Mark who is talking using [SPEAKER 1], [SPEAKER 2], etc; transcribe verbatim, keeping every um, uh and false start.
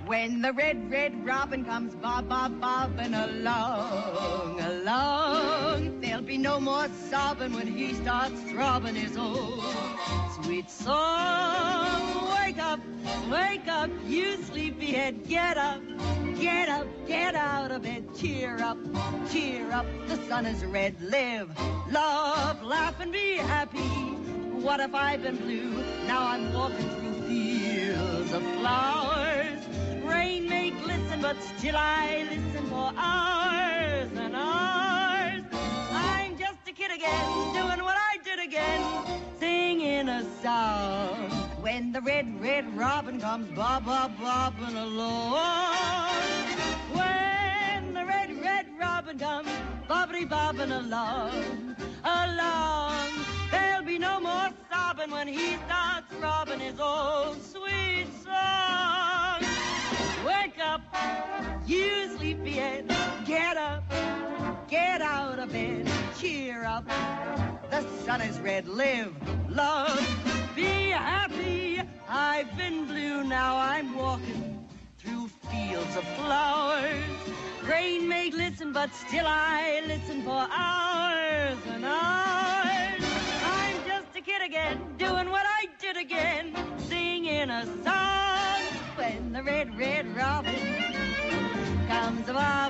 [SPEAKER 1] When the red, red robin comes bob, bob, bobbing along, along, there'll be no more sobbing when he starts throbbing his old sweet song. Wake up, wake up, you sleepyhead, get up, get up, get out of bed, cheer up, cheer up, the sun is red, live, love, laugh and be happy. What if I've been blue? Now I'm walking through fields of flowers. Rain may glisten, but still I listen for hours and hours. I'm just a kid again, doing what I did again, singing a song. When the red, red robin comes bob, bob, bobbing along. When the red, red robin comes bobbity, bobbing along, along. There'll be no more sobbing when he starts robbing his old sweet song. Wake up, you sleepyhead, get up, get out of bed, cheer up, the sun is red, live, love, be happy. I've been blue, now I'm walking through fields of flowers. Rain may glisten, but still I listen for hours and hours. I'm just a kid again, doing what I did again, singing a song. When the red, red robin comes about